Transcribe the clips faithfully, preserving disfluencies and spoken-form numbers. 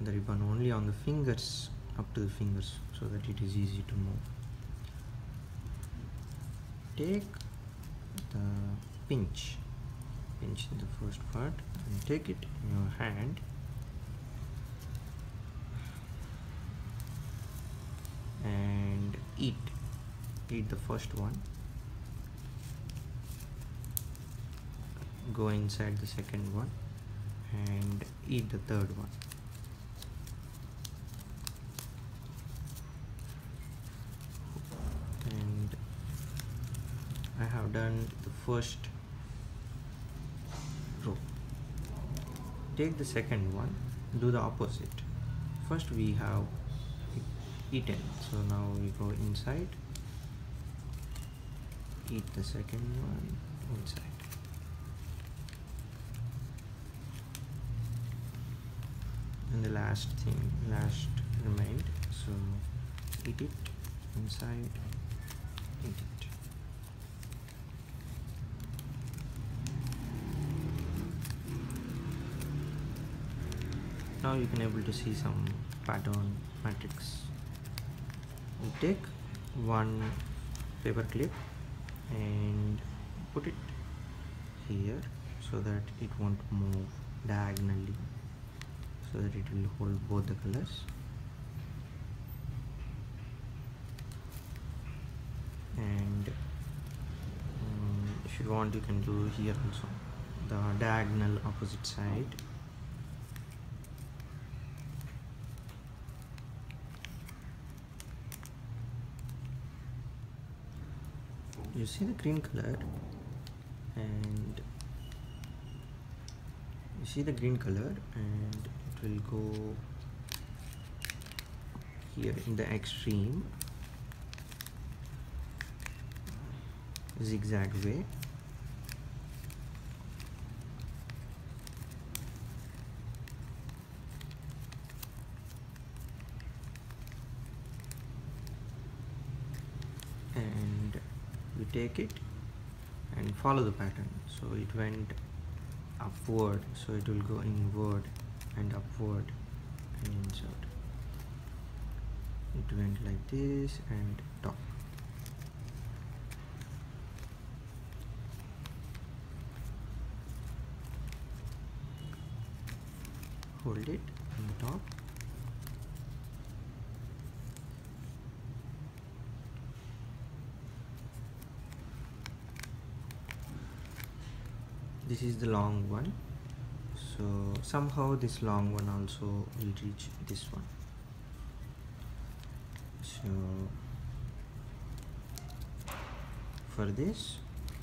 the ribbon only on the fingers, up to the fingers, so that it is easy to move. Take the pinch, pinch in the first part, and take it in your hand and eat, eat the first one. Go inside the second one and eat the third one. And I have done the first row. Take the second one, do the opposite. First we have eaten, so now we go inside, eat the second one inside. And the last thing, last remained, so eat it inside, eat it. Now you can able to see some pattern matrix. You take one paper clip and put it here so that it won't move diagonally, so that it will hold both the colors. And um, if you want, you can do here also the diagonal opposite side. You see the green color, and you see the green color, and it will go here in the extreme zigzag way. And you take it and follow the pattern, so it went upward, so it will go inward and upward and insert. It went like this and top. Hold it on the top. This is the long one, so somehow this long one also will reach this one. So for this,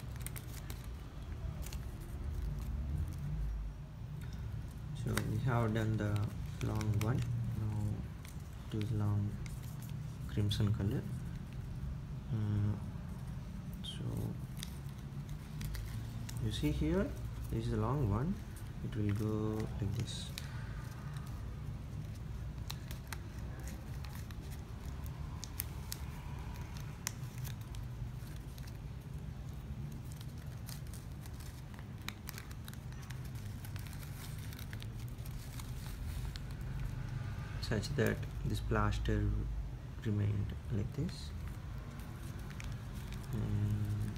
so we have done the long one. Now do the long crimson color. Uh, so you see here, this is the long one, it will go like this. Such that this plaster remained like this. And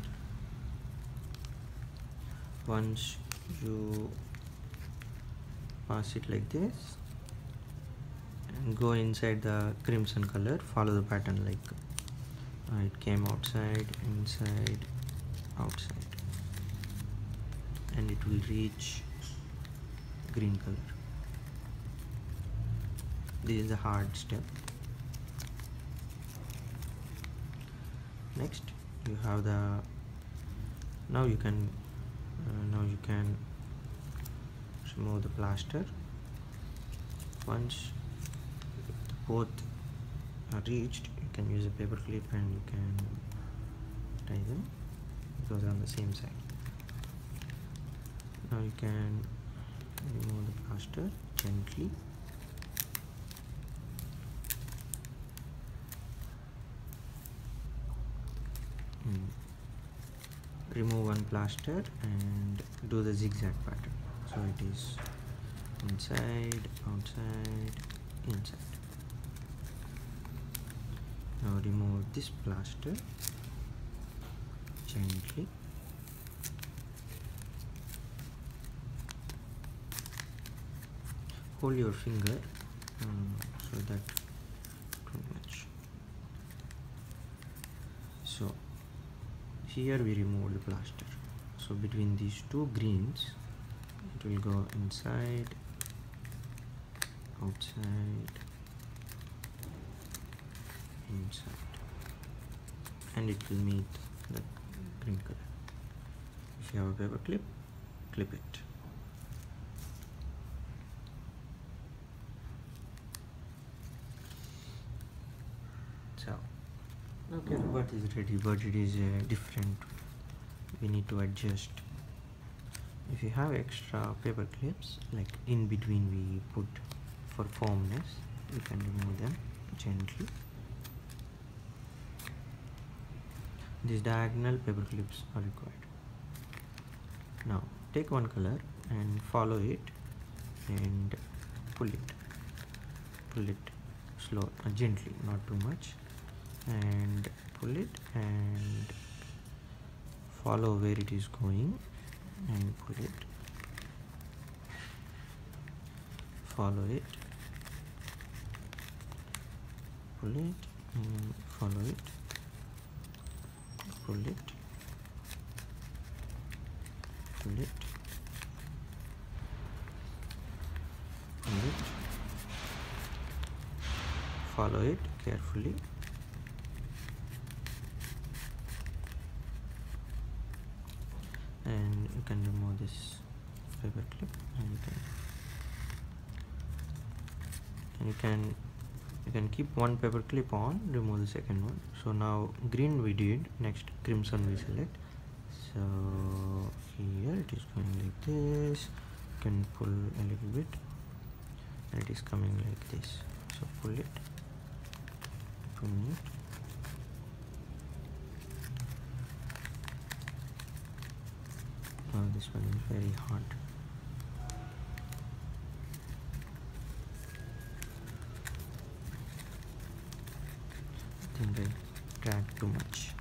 once you pass it like this and go inside the crimson color, follow the pattern like uh, it came outside, inside, outside, and it will reach green color. This is the hard step. Next you have the, now you can uh, now you can remove the plaster. Once both are reached, you can use a paper clip and you can tie them because they're on the same side. Now you can remove the plaster gently. Remove one plaster and do the zigzag pattern, so it is inside, outside, inside. Now remove this plaster gently. Hold your finger um, so that too much. So here we remove the plaster. So between these two greens, it will go inside, outside, inside, and it will meet the green color. If you have a paper clip, clip it. So okay, what is ready, but it is uh, different. We need to adjust. If you have extra paper clips, like in between we put for firmness, you can remove them gently. These diagonal paper clips are required. Now take one color and follow it and pull it. Pull it slow, uh, gently, not too much, and pull it and follow where it is going and pull it. Follow it, pull it, and follow it, pull it, pull it, pull it, follow it carefully, and you can remove this paper clip, and you can and you can you can keep one paper clip on, remove the second one. So now green we did, next crimson we select. So here it is going like this. You can pull a little bit and it is coming like this. So pull it, pull it, oh, this one is very hard. I think I drag too much.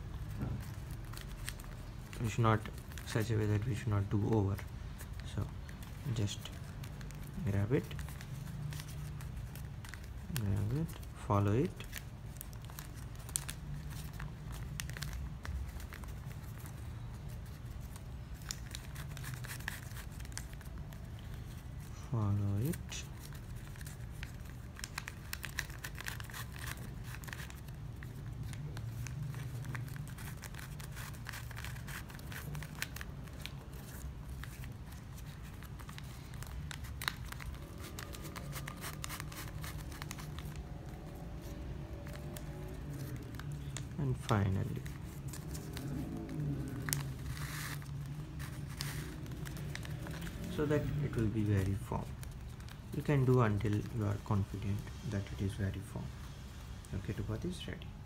We should not, such a way that we should not do over. So just grab it, grab it, follow it, follow it, and finally so that it will be very firm. You can do until you are confident that it is very firm. Okay, Chatupathi is ready.